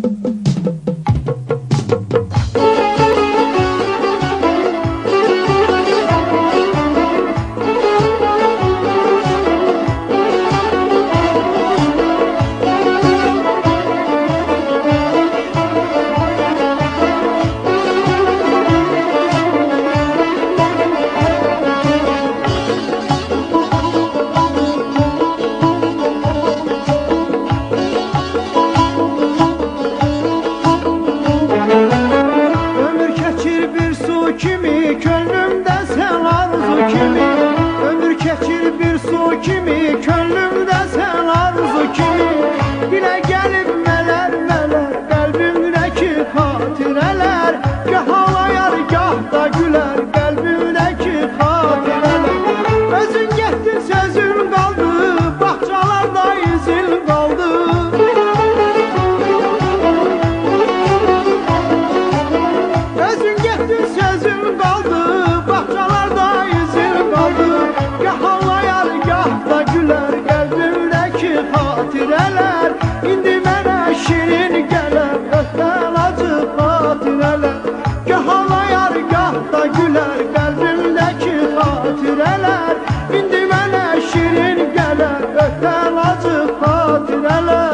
kimi, könlümdə sən arzu kimi. Ömür keçir bir su kimi, könlümdə sən arzu kimi. Dilə gəlib mələr mələr, qəlbimdəki xatirələr. Gah ağlayar, gah da gülər, qəlbimdəki xatirələr. Özün getdin, sözün qaldı, bağçalarda izin qaldı. Özün getdin, sözün qaldı, bağçalarda izin qaldı. Gah ağlayar, gah da gülər, qəlbimdəki xatirələr. İndi mənə şirin gələr, ötən acı xatirələr. Gah ağlayar, gah da gülər, qəlbimdəki xatirələr. İndi mənə şirin gələr, ötən acı xatirələr.